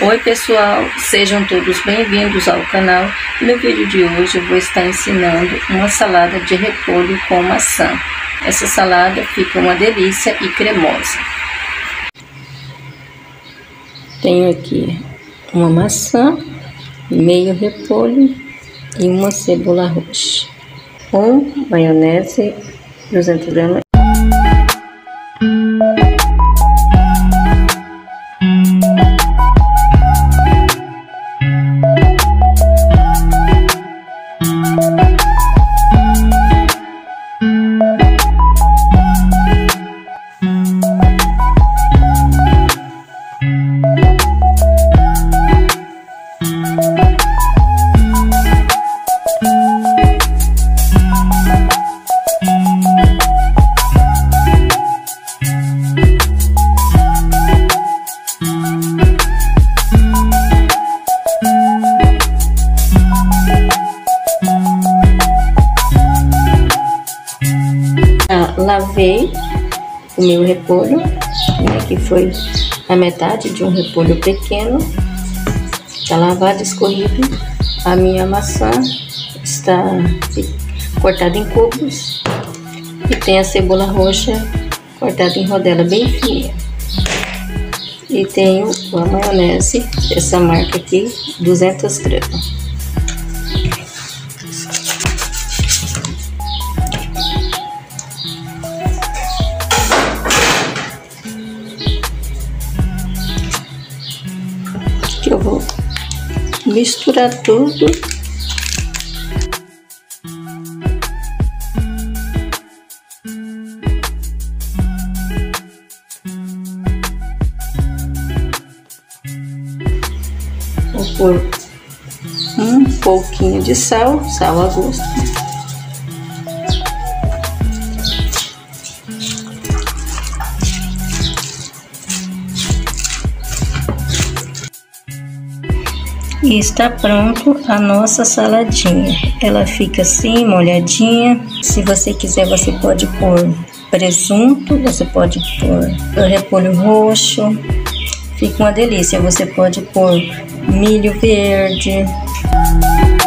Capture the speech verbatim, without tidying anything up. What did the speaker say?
Oi pessoal, sejam todos bem-vindos ao canal. No vídeo de hoje eu vou estar ensinando uma salada de repolho com maçã. Essa salada fica uma delícia e cremosa. Tenho aqui uma maçã, meio repolho e uma cebola roxa, com maionese, duzentas gramas. Lavei o meu repolho, né, que foi a metade de um repolho pequeno, está lavado e escorrido. A minha maçã está cortada em cubos e tem a cebola roxa cortada em rodela bem fininha. E tenho a maionese dessa marca aqui, duzentas gramas. Que eu vou misturar tudo. Vou pôr um pouquinho de sal, sal a gosto. E está pronto a nossa saladinha. Ela fica assim, molhadinha. Se você quiser, você pode pôr presunto, você pode pôr repolho roxo. Fica uma delícia. Você pode pôr milho verde.